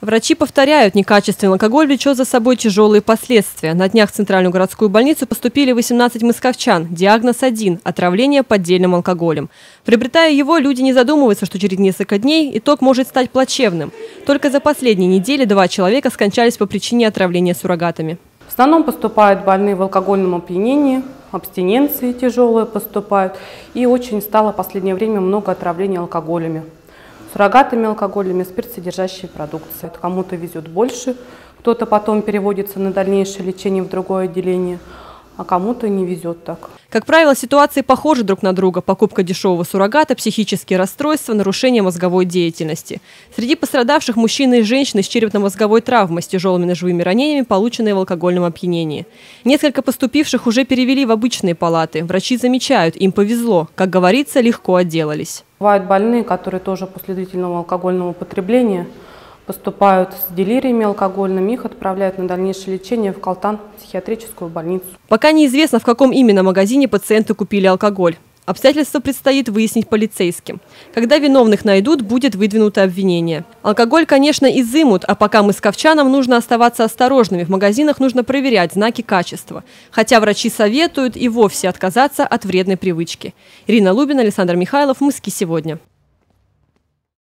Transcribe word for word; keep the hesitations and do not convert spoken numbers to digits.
Врачи повторяют, некачественный алкоголь влечет за собой тяжелые последствия. На днях в Центральную городскую больницу поступили восемнадцать московчан. Диагноз один – отравление поддельным алкоголем. Приобретая его, люди не задумываются, что через несколько дней итог может стать плачевным. Только за последние недели два человека скончались по причине отравления суррогатами. В основном поступают больные в алкогольном опьянении, абстиненции тяжелые поступают. И очень стало в последнее время много отравлений алкоголями. Суррогатами алкоголями, спиртсодержащей продукции. Кому-то везет больше, кто-то потом переводится на дальнейшее лечение в другое отделение, а кому-то не везет так. Как правило, ситуации похожи друг на друга. Покупка дешевого суррогата, психические расстройства, нарушение мозговой деятельности. Среди пострадавших мужчины и женщины с черепно-мозговой травмой, с тяжелыми ножевыми ранениями, полученные в алкогольном опьянении. Несколько поступивших уже перевели в обычные палаты. Врачи замечают, им повезло. Как говорится, легко отделались. Бывают больные, которые тоже после длительного алкогольного употребления поступают с делириями алкогольными, их отправляют на дальнейшее лечение в Калтан, психиатрическую больницу. Пока неизвестно, в каком именно магазине пациенты купили алкоголь. Обстоятельства предстоит выяснить полицейским. Когда виновных найдут, будет выдвинуто обвинение. Алкоголь, конечно, изымут, а пока московчанам нужно оставаться осторожными. В магазинах нужно проверять знаки качества. Хотя врачи советуют и вовсе отказаться от вредной привычки. Ирина Лубина, Александр Михайлов. Мыски сегодня.